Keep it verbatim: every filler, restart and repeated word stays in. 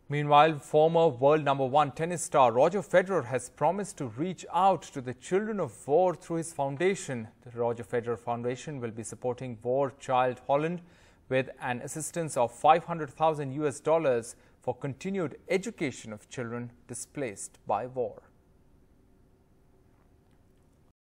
Meanwhile, former world number one tennis star Roger Federer has promised to reach out to the children of war through his foundation. The Roger Federer Foundation will be supporting War Child Holland with an assistance of five hundred thousand U S dollars for continued education of children displaced by war.